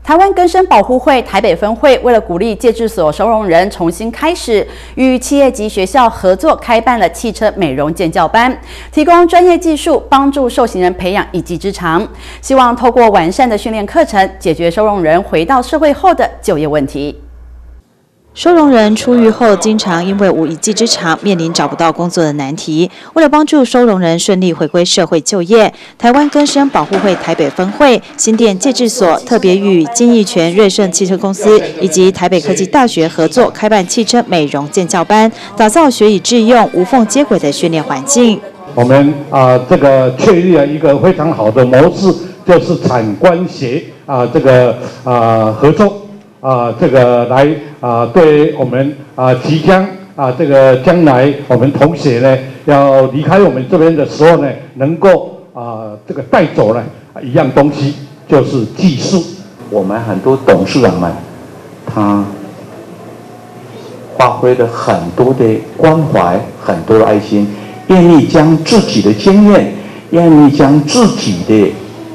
台湾更生保护会台北分会为了鼓励戒治所收容人重新开始，与企业及学校合作开办了汽车美容建教班，提供专业技术，帮助受刑人培养一技之长，希望透过完善的训练课程，解决收容人回到社会后的就业问题。 收容人出狱后，经常因为无一技之长，面临找不到工作的难题。为了帮助收容人顺利回归社会就业，台湾更生保护会台北分会、新店戒治所特别与金义泉瑞盛汽车公司以及台北科技大学合作，开办汽车美容建教班，打造学以致用、无缝接轨的训练环境。 我们这个确立了一个非常好的模式，就是产官协合作。 这个来对我们即将这个将来我们同学呢要离开我们这边的时候呢，能够这个带走呢一样东西，就是技术。 我们很多董事长们，他发挥了很多的关怀，很多的爱心，愿意将自己的经验，愿意将自己的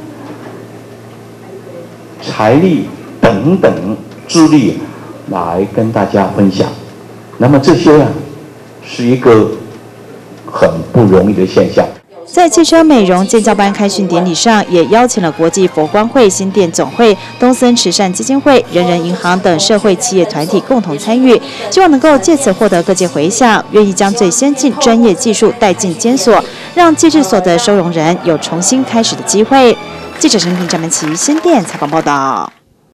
财力等等。 智力来跟大家分享，那么这些是一个很不容易的现象。 在汽车美容建教班开训典礼上，也邀请了国际佛光会、新店总会、东森慈善基金会、人人银行等社会企业团体共同参与，希望能够借此获得各界回响，愿意将最先进专业技术带进监所，让戒治所的收容人有重新开始的机会。记者陈平、张文琪，新店采访报道。